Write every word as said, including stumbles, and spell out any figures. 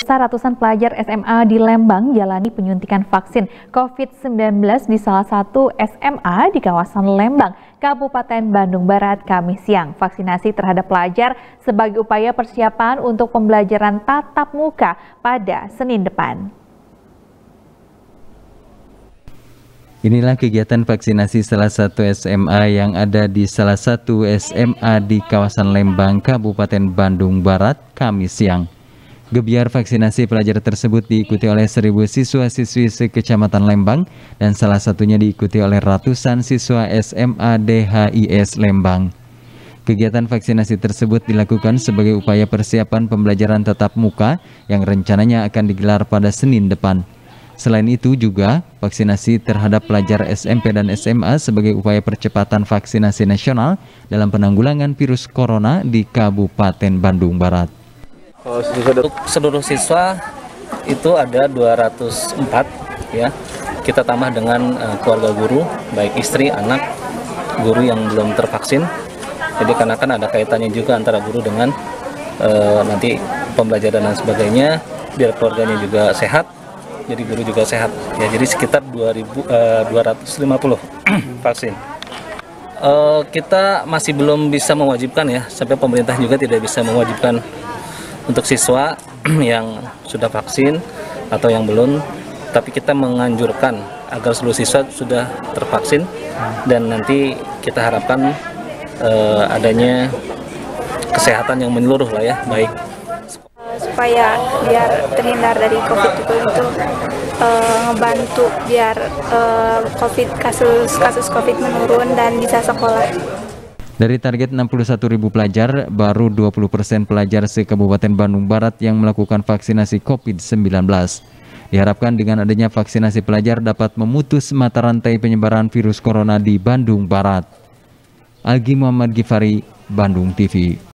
Pemirsa, ratusan pelajar S M A di Lembang jalani penyuntikan vaksin COVID sembilan belas di salah satu S M A di kawasan Lembang, Kabupaten Bandung Barat, Kamis siang. Vaksinasi terhadap pelajar sebagai upaya persiapan untuk pembelajaran tatap muka pada Senin depan. Inilah kegiatan vaksinasi salah satu S M A yang ada di salah satu S M A di kawasan Lembang, Kabupaten Bandung Barat, Kamis siang. Gebiar vaksinasi pelajar tersebut diikuti oleh seribu siswa-siswi sekecamatan Lembang dan salah satunya diikuti oleh ratusan siswa S M A D H I S Lembang. Kegiatan vaksinasi tersebut dilakukan sebagai upaya persiapan pembelajaran tatap muka yang rencananya akan digelar pada Senin depan. Selain itu juga vaksinasi terhadap pelajar S M P dan S M A sebagai upaya percepatan vaksinasi nasional dalam penanggulangan virus corona di Kabupaten Bandung Barat. Untuk seluruh siswa itu ada dua ratus empat ya. Kita tambah dengan uh, keluarga guru, baik istri, anak, guru yang belum tervaksin. Jadi karena kan ada kaitannya juga antara guru dengan uh, nanti pembelajaran dan sebagainya, biar keluarganya juga sehat. Jadi guru juga sehat. Ya, jadi sekitar dua ribu dua ratus lima puluh vaksin. Uh, kita masih belum bisa mewajibkan ya, sampai pemerintah juga tidak bisa mewajibkan untuk siswa yang sudah vaksin atau yang belum, tapi kita menganjurkan agar seluruh siswa sudah tervaksin dan nanti kita harapkan uh, adanya kesehatan yang menyeluruh lah ya, baik supaya biar terhindar dari COVID itu uh, ngebantu biar uh, COVID kasus kasus COVID menurun dan bisa sekolah. Dari target enam puluh satu ribu pelajar, baru dua puluh persen pelajar se-Kabupaten Bandung Barat yang melakukan vaksinasi COVID sembilan belas. Diharapkan dengan adanya vaksinasi pelajar dapat memutus mata rantai penyebaran virus corona di Bandung Barat. Algi Muhammad Gifari, Bandung T V.